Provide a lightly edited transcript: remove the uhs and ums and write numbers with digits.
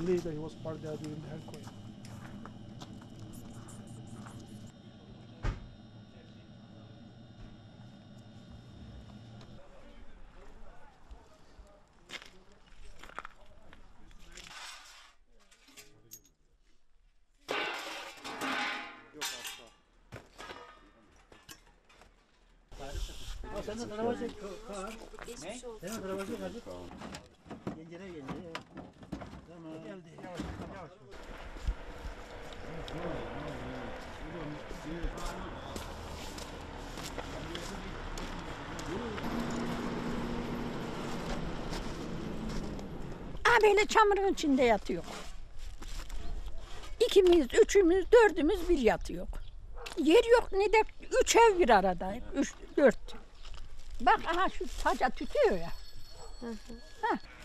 believe that he was part there during the earthquake. Sen de arabacı Kaan. Geçmiş olsun. Sen de arabacı hadi. Gencere gencere. Tamam. Geldi. Yavaş yavaş. Böyle çamurun içinde yatıyor. İkimiz, üçümüz, dördümüz bir yatıyor. Yer yok ne de 3 ev bir arada. 3, 4. Bak aha şu taca tütüyor ya. Heh.